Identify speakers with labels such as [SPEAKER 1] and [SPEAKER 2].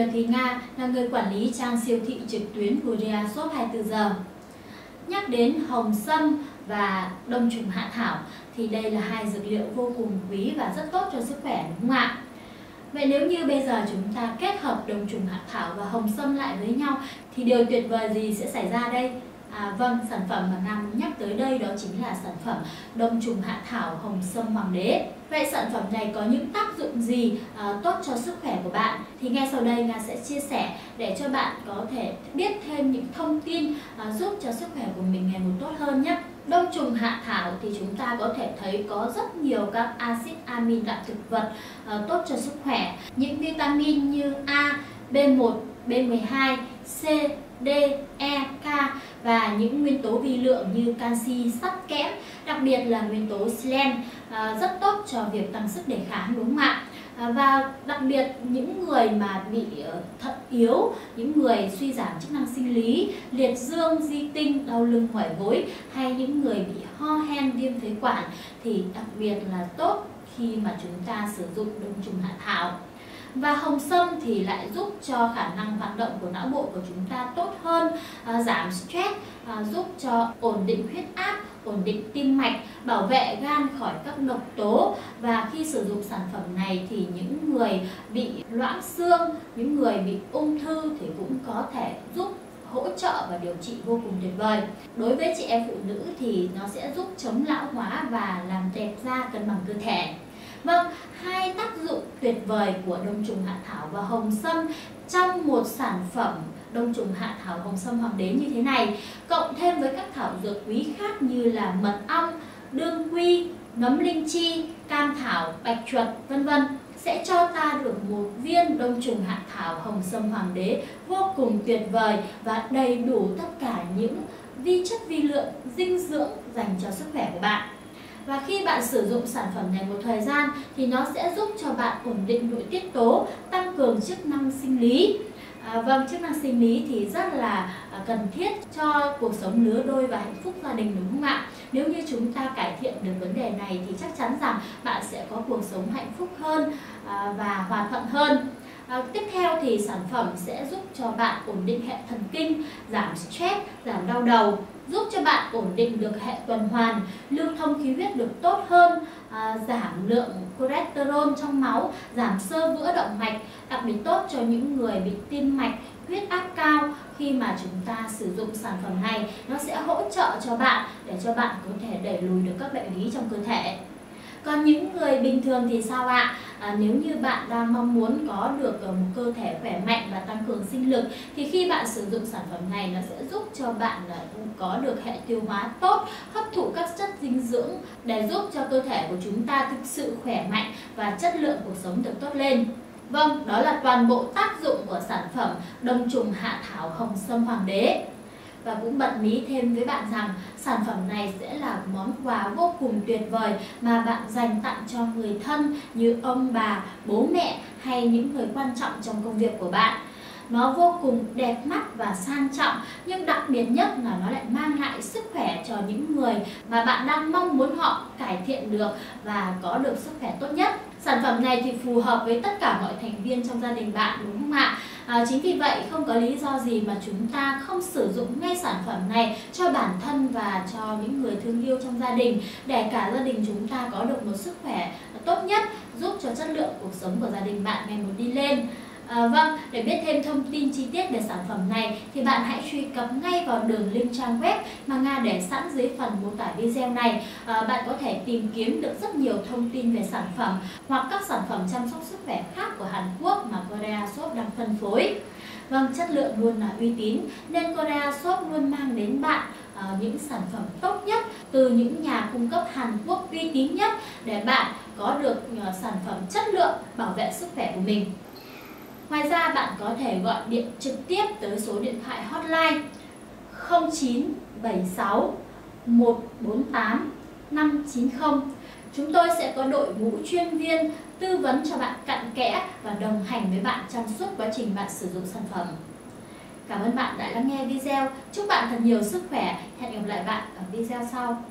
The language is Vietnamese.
[SPEAKER 1] Thúy Nga, là người quản lý trang siêu thị trực tuyến Korea Shop 24 giờ. Nhắc đến hồng sâm và đông trùng hạ thảo thì đây là hai dược liệu vô cùng quý và rất tốt cho sức khỏe, đúng không ạ? Vậy nếu như bây giờ chúng ta kết hợp đông trùng hạ thảo và hồng sâm lại với nhau thì điều tuyệt vời gì sẽ xảy ra đây? Vâng, sản phẩm mà Nam nhắc tới đây đó chính là sản phẩm đông trùng hạ thảo hồng sâm hoàng đế. Vậy sản phẩm này có những tác dụng gì tốt cho sức khỏe của bạn? Thì ngay sau đây Nga sẽ chia sẻ để cho bạn có thể biết thêm những thông tin giúp cho sức khỏe của mình ngày một tốt hơn nhé. Đông trùng hạ thảo thì chúng ta có thể thấy có rất nhiều các axit amin đạm thực vật tốt cho sức khỏe. Những vitamin như A, B1, B12, C, D, E, K và những nguyên tố vi lượng như canxi, sắt, kẽm, đặc biệt là nguyên tố selen rất tốt cho việc tăng sức đề kháng, đúng không ạ? Và đặc biệt những người mà bị thận yếu, những người suy giảm chức năng sinh lý, liệt dương, di tinh, đau lưng mỏi gối hay những người bị ho hen, viêm phế quản thì đặc biệt là tốt khi mà chúng ta sử dụng đông trùng hạ thảo. Và hồng sâm thì lại giúp cho khả năng hoạt động của não bộ của chúng ta tốt hơn, giảm stress, giúp cho ổn định huyết áp, ổn định tim mạch, bảo vệ gan khỏi các độc tố. Và khi sử dụng sản phẩm này thì những người bị loãng xương, những người bị ung thư thì cũng có thể giúp hỗ trợ và điều trị vô cùng tuyệt vời. Đối với chị em phụ nữ thì nó sẽ giúp chống lão hóa và làm đẹp da, cân bằng cơ thể. Vâng, hai tác dụng tuyệt vời của đông trùng hạ thảo và hồng sâm trong một sản phẩm đông trùng hạ thảo hồng sâm hoàng đế như thế này, cộng thêm với các thảo dược quý khác như là mật ong, đương quy, nấm linh chi, cam thảo, bạch chuột, vân vân, sẽ cho ta được một viên đông trùng hạ thảo hồng sâm hoàng đế vô cùng tuyệt vời và đầy đủ tất cả những vi chất vi lượng dinh dưỡng dành cho sức khỏe của bạn. Và khi bạn sử dụng sản phẩm này một thời gian thì nó sẽ giúp cho bạn ổn định nội tiết tố, tăng cường chức năng sinh lý. Vâng, chức năng sinh lý thì rất là cần thiết cho cuộc sống lứa đôi và hạnh phúc gia đình, đúng không ạ? Nếu như chúng ta cải thiện được vấn đề này thì chắc chắn rằng bạn sẽ có cuộc sống hạnh phúc hơn và hòa thuận hơn. Tiếp theo thì sản phẩm sẽ giúp cho bạn ổn định hệ thần kinh, giảm stress, giảm đau đầu, giúp cho bạn ổn định được hệ tuần hoàn, lưu thông khí huyết được tốt hơn, giảm lượng cholesterol trong máu, giảm xơ vữa động mạch, đặc biệt tốt cho những người bị tim mạch, huyết áp cao. Khi mà chúng ta sử dụng sản phẩm này, nó sẽ hỗ trợ cho bạn để cho bạn có thể đẩy lùi được các bệnh lý trong cơ thể. Còn những người bình thường thì sao ạ? Nếu như bạn đang mong muốn có được một cơ thể khỏe mạnh và tăng cường sinh lực thì khi bạn sử dụng sản phẩm này nó sẽ giúp cho bạn có được hệ tiêu hóa tốt, hấp thụ các chất dinh dưỡng để giúp cho cơ thể của chúng ta thực sự khỏe mạnh và chất lượng cuộc sống được tốt lên. Vâng, đó là toàn bộ tác dụng của sản phẩm đông trùng hạ thảo hồng sâm hoàng đế. Và cũng bật mí thêm với bạn rằng sản phẩm này sẽ là món quà vô cùng tuyệt vời mà bạn dành tặng cho người thân như ông bà, bố mẹ hay những người quan trọng trong công việc của bạn. Nó vô cùng đẹp mắt và sang trọng, nhưng đặc biệt nhất là nó lại mang lại sức khỏe cho những người mà bạn đang mong muốn họ cải thiện được và có được sức khỏe tốt nhất. Sản phẩm này thì phù hợp với tất cả mọi thành viên trong gia đình bạn, đúng không ạ? Chính vì vậy không có lý do gì mà chúng ta không sử dụng ngay sản phẩm này cho bản thân và cho những người thương yêu trong gia đình để cả gia đình chúng ta có được một sức khỏe tốt nhất, giúp cho chất lượng cuộc sống của gia đình bạn ngày một đi lên. Vâng, để biết thêm thông tin chi tiết về sản phẩm này thì bạn hãy truy cập ngay vào đường link trang web mà Nga để sẵn dưới phần mô tả video này. Bạn có thể tìm kiếm được rất nhiều thông tin về sản phẩm hoặc các sản phẩm chăm sóc sức khỏe khác của Hàn Quốc mà Korea Shop đang phân phối. Vâng, chất lượng luôn là uy tín nên Korea Shop luôn mang đến bạn những sản phẩm tốt nhất từ những nhà cung cấp Hàn Quốc uy tín nhất để bạn có được sản phẩm chất lượng bảo vệ sức khỏe của mình. Ngoài ra bạn có thể gọi điện trực tiếp tới số điện thoại hotline 0976 148 590. Chúng tôi sẽ có đội ngũ chuyên viên tư vấn cho bạn cặn kẽ và đồng hành với bạn trong suốt quá trình bạn sử dụng sản phẩm. Cảm ơn bạn đã lắng nghe video. Chúc bạn thật nhiều sức khỏe. Hẹn gặp lại bạn ở video sau.